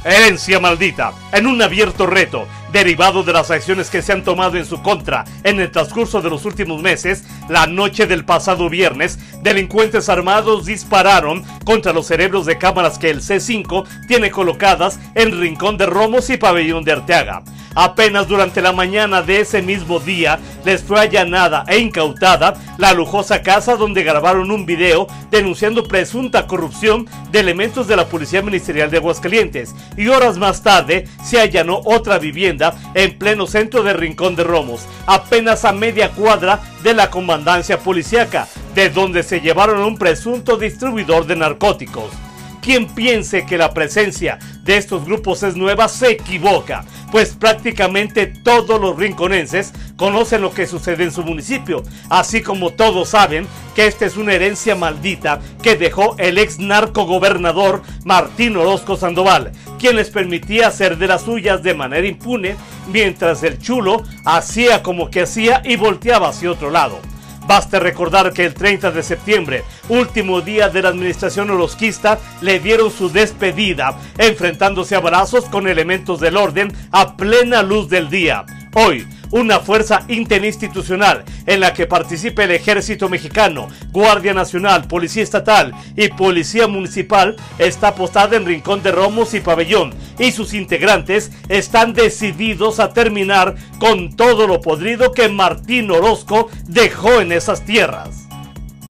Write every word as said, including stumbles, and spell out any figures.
Herencia maldita, en un abierto reto, derivado de las acciones que se han tomado en su contra en el transcurso de los últimos meses, la noche del pasado viernes, delincuentes armados dispararon contra los cerebros de cámaras que el C cinco tiene colocadas en Rincón de Romos y Pabellón de Arteaga. Apenas durante la mañana de ese mismo día les fue allanada e incautada la lujosa casa donde grabaron un video denunciando presunta corrupción de elementos de la Policía Ministerial de Aguascalientes, y horas más tarde se allanó otra vivienda en pleno centro de Rincón de Romos, apenas a media cuadra de la comandancia policíaca, de donde se llevaron a un presunto distribuidor de narcóticos. Quien piense que la presencia de estos grupos es nueva se equivoca, pues prácticamente todos los rinconenses conocen lo que sucede en su municipio, así como todos saben que esta es una herencia maldita que dejó el ex narcogobernador Martín Orozco Sandoval, quien les permitía hacer de las suyas de manera impune, mientras el chulo hacía como que hacía y volteaba hacia otro lado. Basta recordar que el treinta de septiembre, último día de la administración orozquista, le dieron su despedida, enfrentándose a balazos con elementos del orden a plena luz del día. Hoy, una fuerza interinstitucional en la que participa el Ejército Mexicano, Guardia Nacional, Policía Estatal y Policía Municipal está apostada en Rincón de Romos y Pabellón, y sus integrantes están decididos a terminar con todo lo podrido que Martín Orozco dejó en esas tierras.